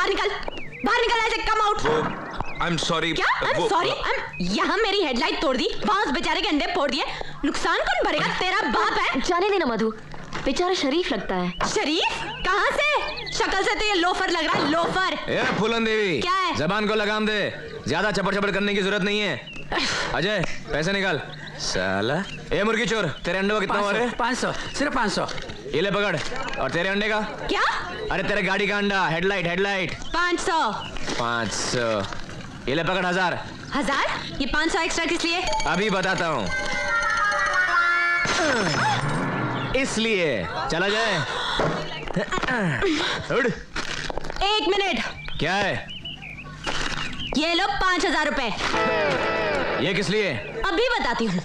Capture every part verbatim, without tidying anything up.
बाहर निकल, बाहर निकल, ऐसे come out. I am sorry. क्या आई एम सॉरी? यहाँ मेरी हेडलाइट तोड़ दी, वहाँ उस बेचारे के अंडे फोड़ दिए, नुकसान कौन भरेगा? तेरा बाप है। जाने देना मधु, बेचारा शरीफ लगता है। शरीफ? कहाँ से? शक्ल से तो ये लोफर लग रहा है, लोफर। ए फूलन देवी, क्या है? जबान को लगाम दे, ज्यादा चपड़ चपड़ करने की जरूरत नहीं है। अजय पैसे निकाल। साला ए मुर्गी चोर, तेरे अंडे का कितना हुआ रे? पाँच सौ, सिर्फ पाँच सौ। ये ले पकड़। और तेरे अंडे का? क्या? अरे तेरे गाड़ी का अंडा, हेडलाइट हेडलाइट। पाँच सौ। पाँच सौ। ये ले पकड़ हजार। हजार? ये पाँच सौ एक्स्ट्रा किस लिए? अभी बताता हूँ। इसलिए चला जाए। उड़। एक मिनट। क्या है? ये लो पाँच हजार रुपए। ये किस लिए? अभी बताती हूँ।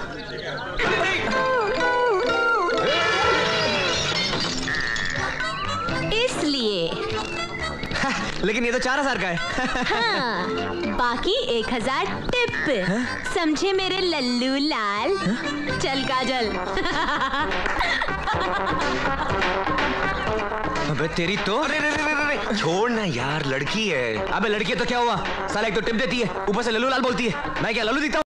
इसलिए। लेकिन ये तो चार हजार का है। हाँ, बाकी एक हजार टिप। समझे मेरे लल्लू लाल? चल काजल। अबे तेरी तो। अरे अरे अरे अरे छोड़ ना यार, लड़की है। अबे लड़की है तो क्या हुआ? साला एक तो टिप देती है, ऊपर से लल्लू लाल बोलती है। मैं क्या लल्लू दिखता हूँ?